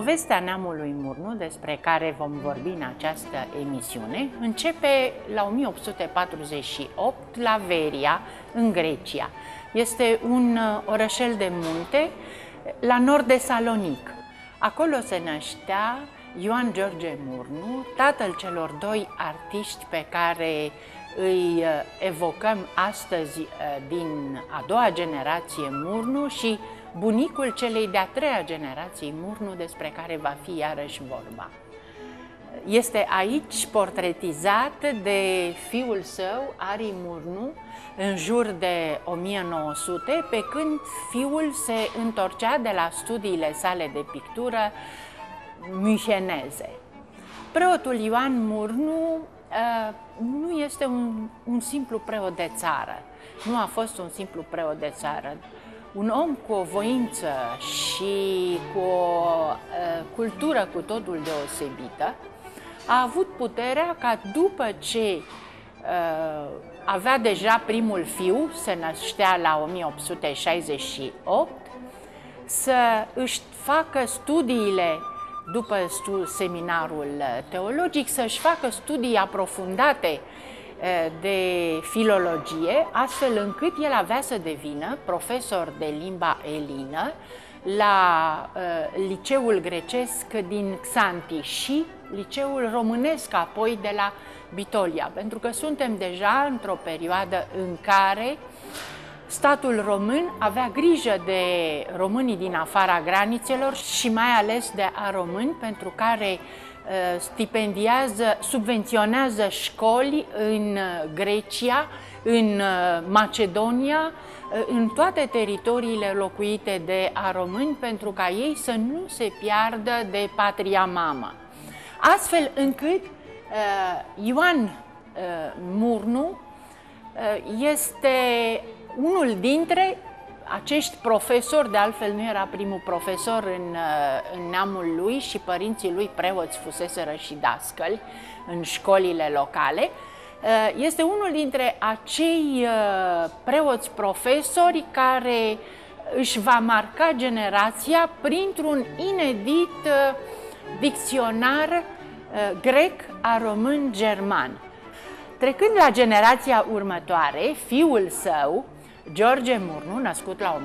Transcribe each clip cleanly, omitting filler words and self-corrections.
Povestea neamului Murnu, despre care vom vorbi în această emisiune, începe la 1848 la Veria, în Grecia. Este un orășel de munte la nord de Salonic. Acolo se năștea Ioan George Murnu, tatăl celor doi artiști pe care îi evocăm astăzi din a doua generație Murnu și bunicul celei de-a treia generații Murnu, despre care va fi iarăși vorba. Este aici portretizat de fiul său, Ari Murnu, în jur de 1900, pe când fiul se întorcea de la studiile sale de pictură müncheneze. Preotul Ioan Murnu nu este un simplu preot de țară, nu a fost un simplu preot de țară. Un om cu o voință și cu o cultură cu totul deosebită a avut puterea ca după ce avea deja primul fiu, se năștea la 1868, să își facă studiile după seminarul teologic, să-și facă studii aprofundate de filologie, astfel încât el avea să devină profesor de limba elină la liceul grecesc din Xanthi și liceul românesc apoi de la Bitolia, pentru că suntem deja într-o perioadă în care statul român avea grijă de românii din afara granițelor și mai ales de aromâni, pentru care stipendiază, subvenționează școli în Grecia, în Macedonia, în toate teritoriile locuite de aromâni, pentru ca ei să nu se piardă de patria mamă. Astfel încât Ioan Murnu este unul dintre acești profesori, de altfel nu era primul profesor în neamul lui și părinții lui preoți fuseseră și dascăli în școlile locale. Este unul dintre acei preoți profesori care își va marca generația printr-un inedit dicționar grec-aromân-german. Trecând la generația următoare, fiul său, George Murnu, născut la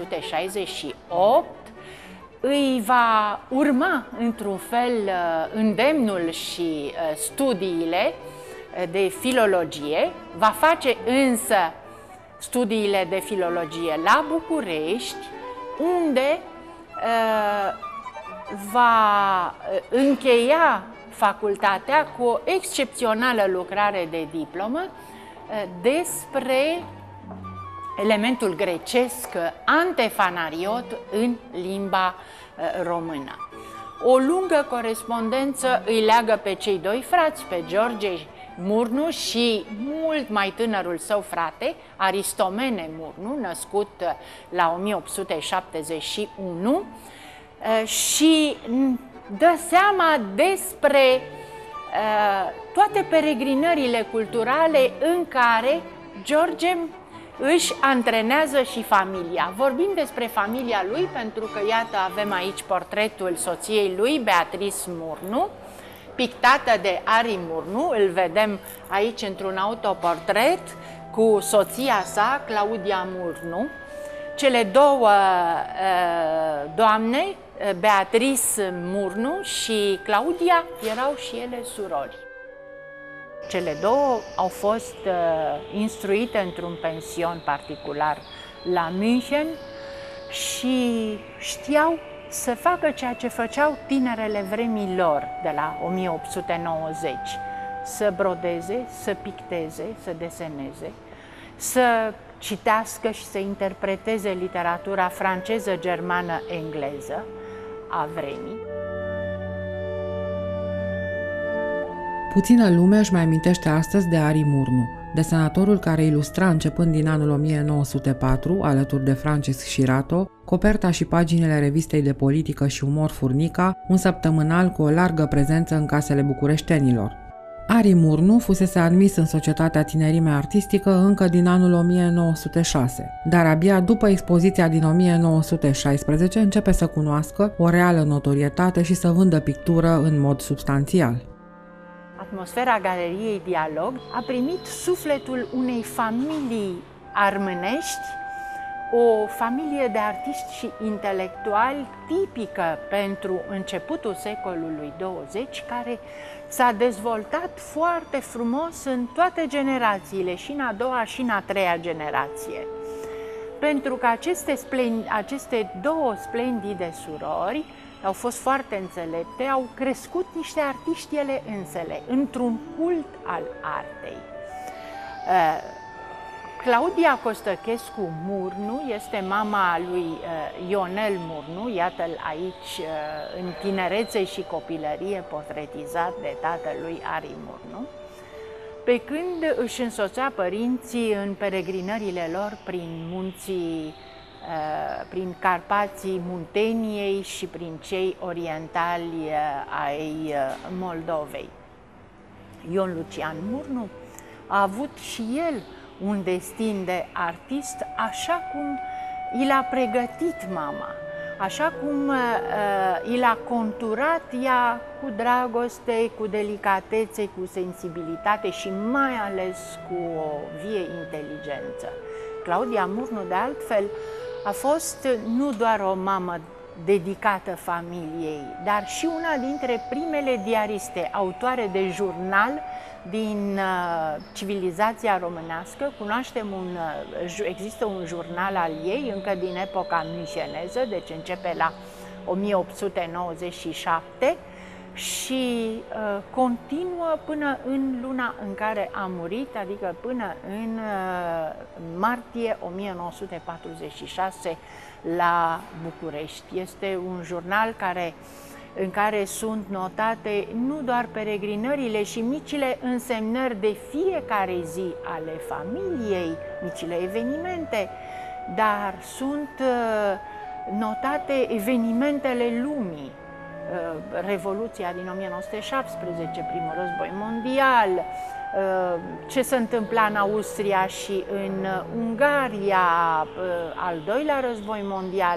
1868, îi va urma într-un fel îndemnul și studiile de filologie, va face însă studiile de filologie la București, unde va încheia facultatea cu o excepțională lucrare de diplomă despre elementul grecesc antefanariot în limba română. O lungă corespondență îi leagă pe cei doi frați, pe George Murnu și mult mai tânărul său frate, Aristomene Murnu, născut la 1871, și dă seama despre toate peregrinările culturale în care George își antrenează și familia. Vorbim despre familia lui pentru că, iată, avem aici portretul soției lui, Beatrice Murnu, pictată de Ari Murnu. Îl vedem aici într-un autoportret cu soția sa, Claudia Murnu. Cele două doamne, Beatrice Murnu și Claudia, erau și ele surori. Cele două au fost instruite într-un pension particular la München și știau să facă ceea ce făceau tinerele vremii lor de la 1890. Să brodeze, să picteze, să deseneze, să citească și să interpreteze literatura franceză, germană, engleză a vremii. Puțină lume își mai amintește astăzi de Ari Murnu, desenatorul care ilustra începând din anul 1904, alături de Francis Shirato, coperta și paginile revistei de politică și umor Furnica, un săptămânal cu o largă prezență în casele bucureștenilor. Ari Murnu fusese admis în Societatea Tinerimea Artistică încă din anul 1906, dar abia după expoziția din 1916 începe să cunoască o reală notorietate și să vândă pictură în mod substanțial. Atmosfera Galeriei Dialog a primit sufletul unei familii armânești, o familie de artiști și intelectuali tipică pentru începutul secolului 20, care s-a dezvoltat foarte frumos în toate generațiile, și în a doua și în a treia generație. Pentru că aceste două splendide surori au fost foarte înțelepte, au crescut niște artiști ele însele, într-un cult al artei. Claudia Costăchescu Murnu este mama lui Ionel Murnu, iată-l aici în tinerețe și copilărie portretizat de tatălui Ari Murnu, pe când își însoțea părinții în peregrinările lor prin munții, prin Carpații Munteniei și prin cei orientali ai Moldovei. Ion Lucian Murnu a avut și el un destin de artist, așa cum i l-a pregătit mama, așa cum i l-a conturat ea cu dragoste, cu delicatețe, cu sensibilitate și mai ales cu o vie inteligență. Claudia Murnu, de altfel, a fost nu doar o mamă dedicată familiei, dar și una dintre primele diariste, autoare de jurnal din civilizația românească. Există un jurnal al ei încă din epoca münceneză, deci începe la 1897 și continuă până în luna în care a murit, adică până în martie 1946 la București. Este un jurnal în care sunt notate nu doar peregrinările și micile însemnări de fiecare zi ale familiei, micile evenimente, dar sunt notate evenimentele lumii. Revoluția din 1917, primul război mondial, ce se întâmpla în Austria și în Ungaria, al doilea război mondial.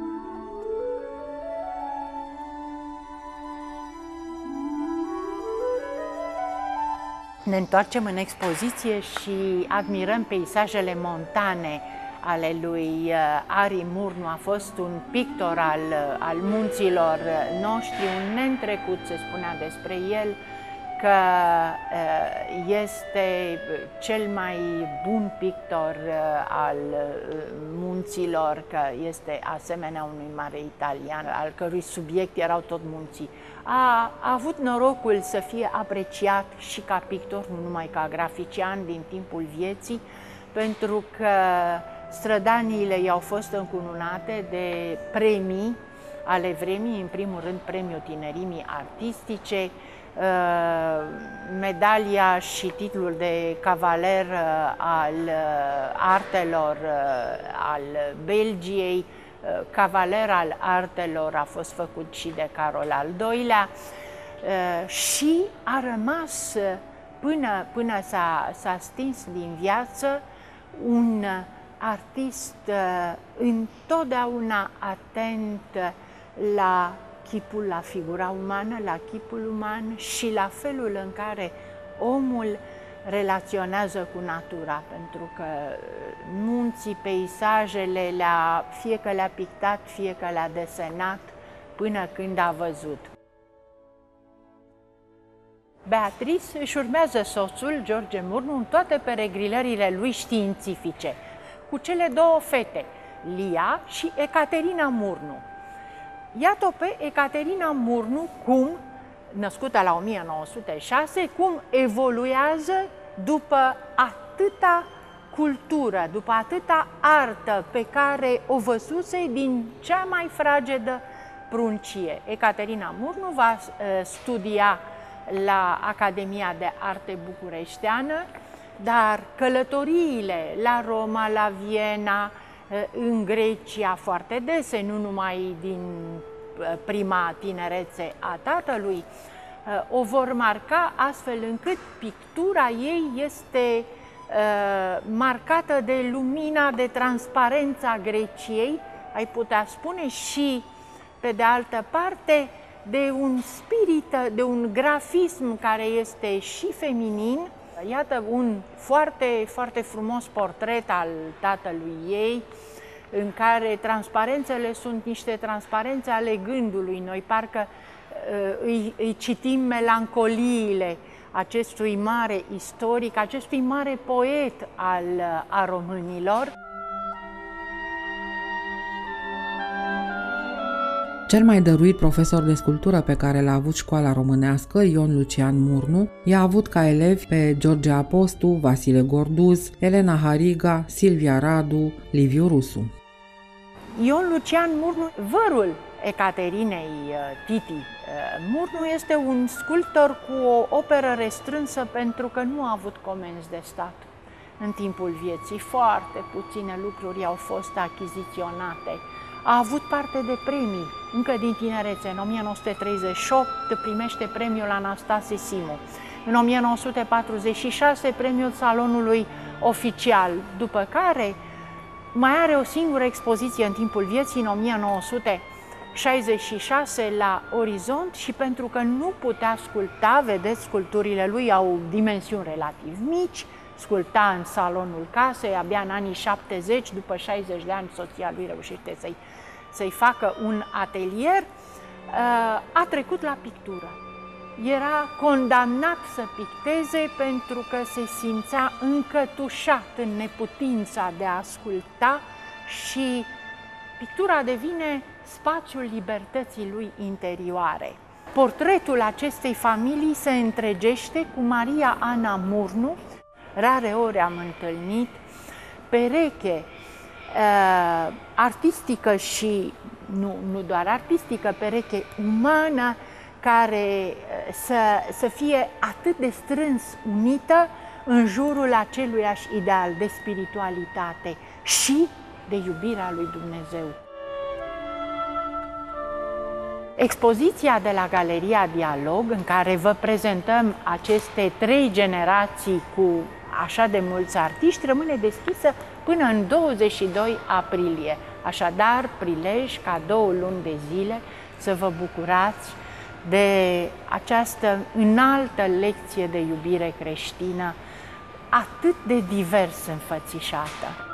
Ne întoarcem în expoziție și admirăm peisajele montane ale lui Ari Murnu. A fost un pictor al munților noștri, un neîntrecut, se spunea despre el, că este cel mai bun pictor al munților, că este asemenea unui mare italian, al cărui subiect erau tot munții. A avut norocul să fie apreciat și ca pictor, nu numai ca grafician din timpul vieții, pentru că strădaniile i-au fost încununate de premii ale vremii, în primul rând Premiul Tinerimii Artistice, medalia și titlul de cavaler al artelor al Belgiei, cavaler al artelor a fost făcut și de Carol al II-lea și a rămas până s-a stins din viață un artist întotdeauna atent la chipul, la figura umană, la chipul uman și la felul în care omul relaționează cu natura, pentru că munții, peisajele, fie că le-a pictat, fie că le-a desenat, până când a văzut. Beatrice își urmează soțul, George Murnu, în toate peregrinările lui științifice, cu cele două fete, Lia și Ecaterina Murnu. Iată pe Ecaterina Murnu cum, născută la 1906, cum evoluează după atâta cultură, după atâta artă pe care o văzuse din cea mai fragedă pruncie. Ecaterina Murnu va studia la Academia de Arte Bucureșteană, dar călătoriile la Roma, la Viena, în Grecia foarte dese, nu numai din prima tinerețe a tatălui, o vor marca astfel încât pictura ei este marcată de lumina, de transparența Greciei, ai putea spune, și, pe de altă parte, de un spirit, de un grafism care este și feminin. Iată un foarte, foarte frumos portret al tatălui ei, în care transparențele sunt niște transparențe ale gândului. Noi parcă îi citim melancoliile acestui mare istoric, acestui mare poet a românilor. Cel mai dăruit profesor de sculptură pe care l-a avut școala românească, Ion Lucian Murnu, i-a avut ca elevi pe George Apostu, Vasile Gorduz, Elena Hariga, Silvia Radu, Liviu Rusu. Ion Lucian Murnu, vărul Ecaterinei Titi Murnu, este un sculptor cu o operă restrânsă pentru că nu a avut comenzi de stat în timpul vieții. Foarte puține lucruri au fost achiziționate. A avut parte de premii încă din tinerețe. În 1938 primește premiul Anastase Simu. În 1946 premiul Salonului Oficial, după care mai are o singură expoziție în timpul vieții, în 1966 la Orizont, și pentru că nu putea sculpta, vedeți, sculpturile lui au dimensiuni relativ mici, sculpta în salonul casei, abia în anii 70, după 60 de ani, soția lui reușește să-i facă un atelier, a trecut la pictură. Era condamnat să picteze pentru că se simțea încătușat în neputința de a asculta și pictura devine spațiul libertății lui interioare. Portretul acestei familii se întregește cu Maria Ana Murnu. Rare ori am întâlnit pereche artistică și nu doar artistică, pereche umană, care să fie atât de strâns unită în jurul aceluiași ideal de spiritualitate și de iubirea lui Dumnezeu. Expoziția de la Galeria Dialog, în care vă prezentăm aceste 3 generații cu așa de mulți artiști, rămâne deschisă până în 22 aprilie. Așadar, prilej ca 2 luni de zile să vă bucurați de această înaltă lecție de iubire creștină, atât de divers înfățișată.